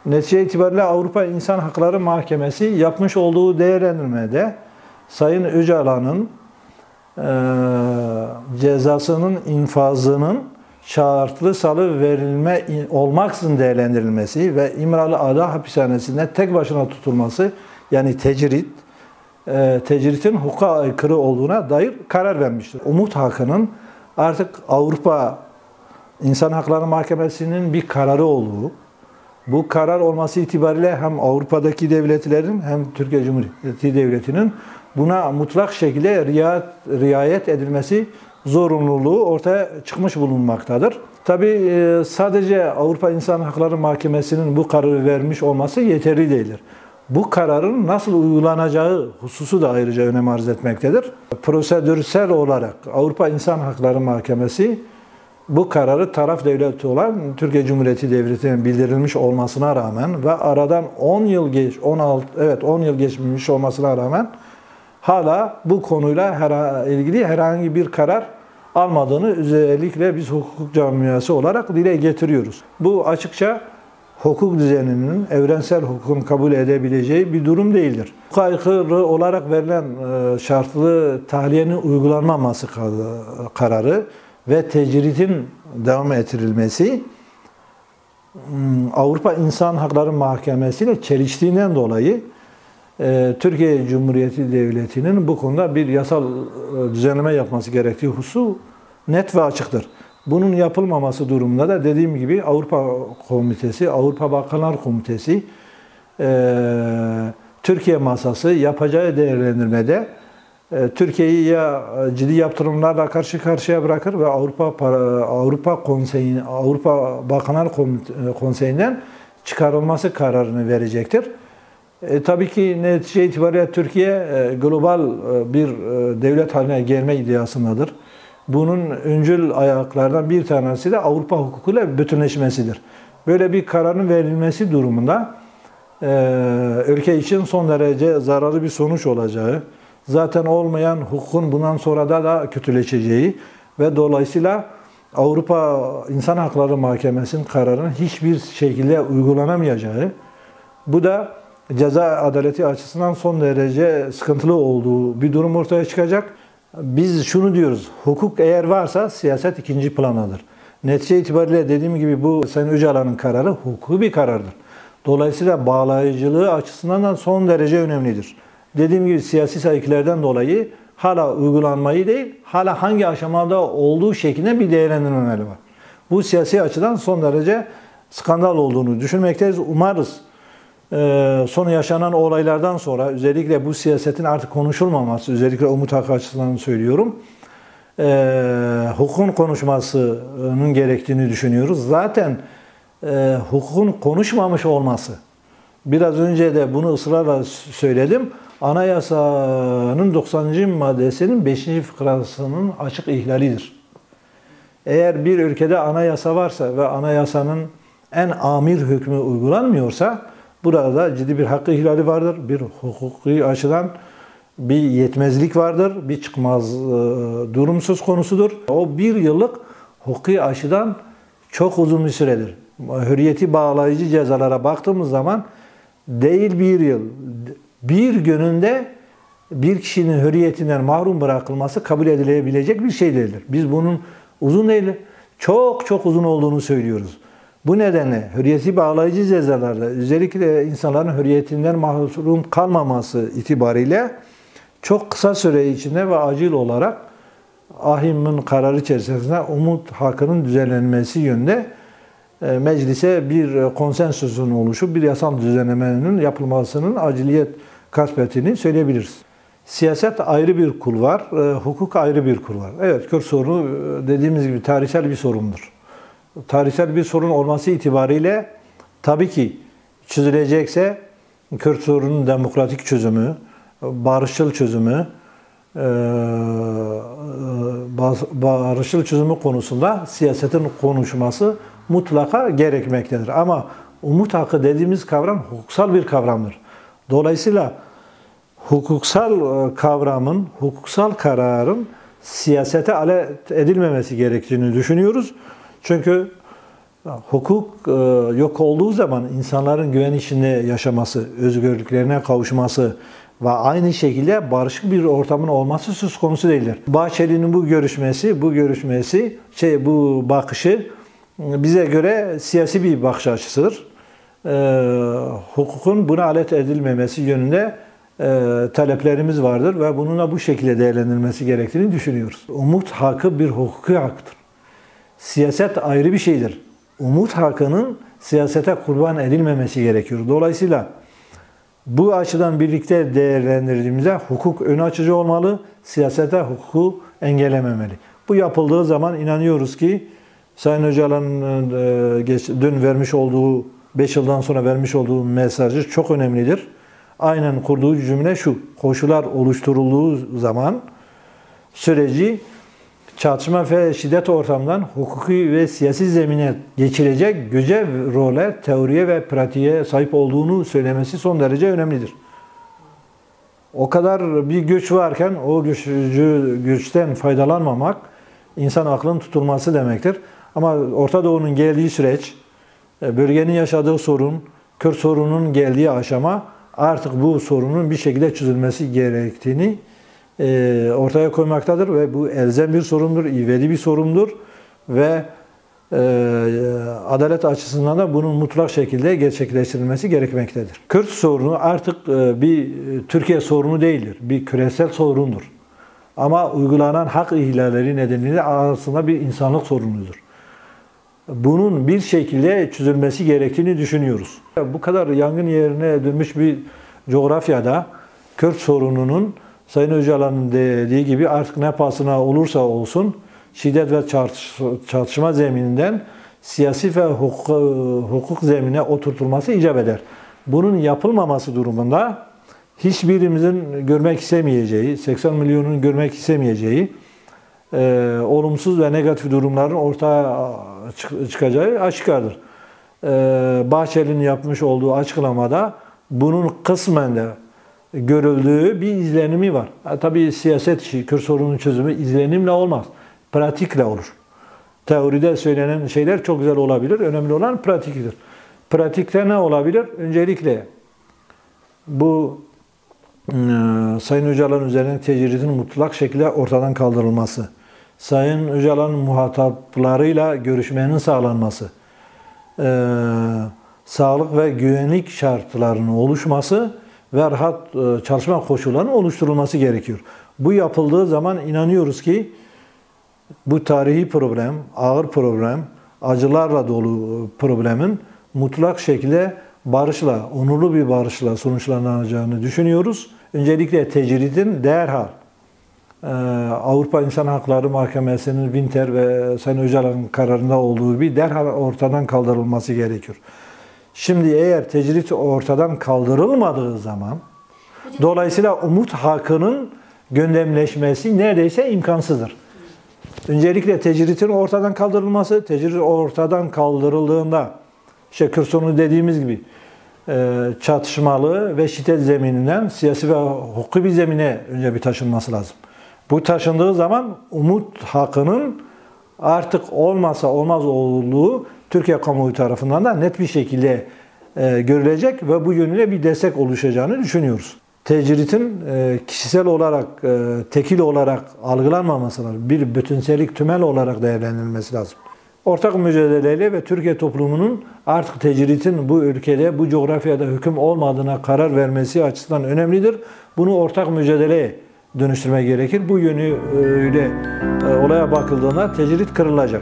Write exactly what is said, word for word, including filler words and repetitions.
Netice itibariyle Avrupa İnsan Hakları Mahkemesi yapmış olduğu değerlendirmede Sayın Öcalan'ın e, cezasının infazının şartlı salı verilme olmaksızın değerlendirilmesi ve İmralı Ada Hapishanesi'nde tek başına tutulması, yani tecrit, e, tecritin hukuka aykırı olduğuna dair karar vermiştir. Umut Hakkı'nın artık Avrupa İnsan Hakları Mahkemesi'nin bir kararı olduğu, bu karar olması itibariyle hem Avrupa'daki devletlerin hem Türkiye Cumhuriyeti Devleti'nin buna mutlak şekilde riayet, riayet edilmesi zorunluluğu ortaya çıkmış bulunmaktadır. Tabii sadece Avrupa İnsan Hakları Mahkemesi'nin bu kararı vermiş olması yeterli değildir. Bu kararın nasıl uygulanacağı hususu da ayrıca önem arz etmektedir. Prosedürsel olarak Avrupa İnsan Hakları Mahkemesi bu kararı taraf devleti olan Türkiye Cumhuriyeti Devleti'ne bildirilmiş olmasına rağmen ve aradan on yıl geç, on altı evet on yıl geçmiş olmasına rağmen hala bu konuyla her, ilgili herhangi bir karar almadığını özellikle biz hukuk camiası olarak dile getiriyoruz. Bu açıkça hukuk düzeninin, evrensel hukukun kabul edebileceği bir durum değildir. Hukuka aykırı olarak verilen şartlı tahliyenin uygulanmaması kararı ve tecritin devam ettirilmesi Avrupa İnsan Hakları Mahkemesi ile çeliştiğinden dolayı Türkiye Cumhuriyeti Devleti'nin bu konuda bir yasal düzenleme yapması gerektiği hususu net ve açıktır. Bunun yapılmaması durumunda da dediğim gibi Avrupa Komitesi, Avrupa Bakanlar Komitesi, Türkiye masası yapacağı değerlendirmede Türkiye'yi ya ciddi yaptırımlarla karşı karşıya bırakır ve Avrupa Avrupa Konseyi Avrupa Bakanlar Konseyi'nden çıkarılması kararını verecektir. E, tabii ki netice itibariyle Türkiye e, global e, bir e, devlet haline gelme iddiasındadır. Bunun öncül ayaklardan bir tanesi de Avrupa hukukuyla bütünleşmesidir. Böyle bir kararın verilmesi durumunda e, ülke için son derece zararlı bir sonuç olacağı, zaten olmayan hukukun bundan sonra da, da kötüleşeceği ve dolayısıyla Avrupa İnsan Hakları Mahkemesi'nin kararının hiçbir şekilde uygulanamayacağı, bu da ceza adaleti açısından son derece sıkıntılı olduğu bir durum ortaya çıkacak. Biz şunu diyoruz, hukuk eğer varsa siyaset ikinci planadır. Netice itibariyle dediğim gibi bu Sayın Öcalan'ın kararı hukuki bir karardır. Dolayısıyla bağlayıcılığı açısından da son derece önemlidir. Dediğim gibi siyasi sayıklardan dolayı hala uygulanmayı değil, hala hangi aşamada olduğu şeklinde bir değerlendirmeleri var. Bu siyasi açıdan son derece skandal olduğunu düşünmekteyiz. Umarız son yaşanan olaylardan sonra özellikle bu siyasetin artık konuşulmaması, özellikle Umut Hakkı açısından söylüyorum, hukukun konuşmasının gerektiğini düşünüyoruz. Zaten hukukun konuşmamış olması, biraz önce de bunu ısrarla söyledim, Anayasanın doksanıncı maddesinin beşinci fıkrasının açık ihlalidir. Eğer bir ülkede anayasa varsa ve anayasanın en amir hükmü uygulanmıyorsa burada ciddi bir hakkı ihlali vardır, bir hukuki açıdan bir yetmezlik vardır, bir çıkmaz e, durum söz konusudur. O bir yıllık hukuki açıdan çok uzun bir süredir. Hürriyeti bağlayıcı cezalara baktığımız zaman değil bir yıl, bir gününde bir kişinin hürriyetinden mahrum bırakılması kabul edilebilecek bir şey değildir. Biz bunun uzun değil, çok çok uzun olduğunu söylüyoruz. Bu nedenle hürriyeti bağlayıcı cezalarda özellikle insanların hürriyetinden mahrum kalmaması itibariyle çok kısa süre içinde ve acil olarak AHİM'in kararı içerisinde Umut Hakkı'nın düzenlenmesi yönünde meclise bir konsensüsün oluşup bir yasal düzenlemenin yapılmasının aciliyet kasb ettiğini söyleyebiliriz. Siyaset ayrı bir kul var, hukuk ayrı bir kul var. Evet, Kürt sorunu dediğimiz gibi tarihsel bir sorundur. Tarihsel bir sorun olması itibariyle tabii ki çözülecekse Kürt sorunun demokratik çözümü, barışçıl çözümü, barışçıl çözümü konusunda siyasetin konuşması mutlaka gerekmektedir. Ama umut hakkı dediğimiz kavram hukuksal bir kavramdır. Dolayısıyla hukuksal kavramın, hukuksal kararın siyasete alet edilmemesi gerektiğini düşünüyoruz. Çünkü Hukuk e, yok olduğu zaman insanların güven içinde yaşaması, özgürlüklerine kavuşması ve aynı şekilde barışık bir ortamın olması söz konusu değildir. Bahçeli'nin bu görüşmesi, bu görüşmesi, şey bu bakışı bize göre siyasi bir bakış açısıdır. E, hukukun buna alet edilmemesi yönünde e, taleplerimiz vardır ve bununla bu şekilde değerlendirilmesi gerektiğini düşünüyoruz. Umut hakkı bir hukuki haktır. Siyaset ayrı bir şeydir. Umut hakkının siyasete kurban edilmemesi gerekiyor. Dolayısıyla bu açıdan birlikte değerlendirdiğimizde hukuk ön açıcı olmalı, siyasete hukuku engellememeli. Bu yapıldığı zaman inanıyoruz ki Sayın Öcalan'ın dün vermiş olduğu, beş yıldan sonra vermiş olduğu mesajı çok önemlidir. Aynen kurduğu cümle şu: koşullar oluşturulduğu zaman süreci çatışma ve şiddet ortamından hukuki ve siyasi zemine geçilecek güce, role, teoriye ve pratiğe sahip olduğunu söylemesi son derece önemlidir. O kadar bir güç varken o güçlü, güçten faydalanmamak insan aklının tutulması demektir. Ama Orta Doğu'nun geldiği süreç, bölgenin yaşadığı sorun, Kürt sorununun geldiği aşama artık bu sorunun bir şekilde çözülmesi gerektiğini e, ortaya koymaktadır ve bu elzem bir sorundur, ivedi bir sorundur ve e, adalet açısından da bunun mutlak şekilde gerçekleştirilmesi gerekmektedir. Kürt sorunu artık e, bir Türkiye sorunu değildir, bir küresel sorundur. Ama uygulanan hak ihlalleri nedeniyle aslında bir insanlık sorunudur. Bunun bir şekilde çözülmesi gerektiğini düşünüyoruz. Bu kadar yangın yerine dönmüş bir coğrafyada Kürt sorununun Sayın Öcalan'ın dediği gibi artık ne pahasına olursa olsun şiddet ve çatışma zemininden siyasi ve hukuk, hukuk zeminine oturtulması icap eder. Bunun yapılmaması durumunda hiçbirimizin görmek istemeyeceği, seksen milyonun görmek istemeyeceği e, olumsuz ve negatif durumların ortaya çıkacağı aşikardır. E, Bahçeli'nin yapmış olduğu açıklamada bunun kısmen de görüldüğü bir izlenimi var. Ha, tabii siyaset işi, Kürt sorunun çözümü izlenimle olmaz, pratikle olur. Teoride söylenen şeyler çok güzel olabilir, önemli olan pratiktir. Pratikte ne olabilir? Öncelikle bu e, Sayın Öcalan üzerine tecridin mutlak şekilde ortadan kaldırılması, Sayın Öcalan'ın muhataplarıyla görüşmenin sağlanması, e, sağlık ve güvenlik şartlarının oluşması ve rahat çalışma koşullarının oluşturulması gerekiyor. Bu yapıldığı zaman inanıyoruz ki bu tarihi problem, ağır problem, acılarla dolu problemin mutlak şekilde barışla, onurlu bir barışla sonuçlanacağını düşünüyoruz. Öncelikle tecridin derhal Avrupa İnsan Hakları Mahkemesi'nin Winter ve Sayın Öcalan'ın kararında olduğu bir derhal ortadan kaldırılması gerekiyor. Şimdi eğer tecrit ortadan kaldırılmadığı zaman dolayısıyla umut hakkının gündemleşmesi neredeyse imkansızdır. Öncelikle tecritin ortadan kaldırılması, tecrit ortadan kaldırıldığında işte Kürt sorunu dediğimiz gibi çatışmalı ve şiddet zemininden siyasi ve hukuki bir zemine önce bir taşınması lazım. Bu taşındığı zaman umut hakkının artık olmazsa olmaz olduğu Türkiye kamuoyu tarafından da net bir şekilde e, görülecek ve bu yönüyle bir destek oluşacağını düşünüyoruz. Tecritin e, kişisel olarak, e, tekil olarak algılanmaması lazım. Bir bütünsellik, tümel olarak değerlendirilmesi lazım. Ortak mücadeleyle ve Türkiye toplumunun artık tecritin bu ülkede, bu coğrafyada hüküm olmadığına karar vermesi açısından önemlidir. Bunu ortak mücadeleye dönüştürmek gerekir. Bu yönüyle e, olaya bakıldığında tecrit kırılacak.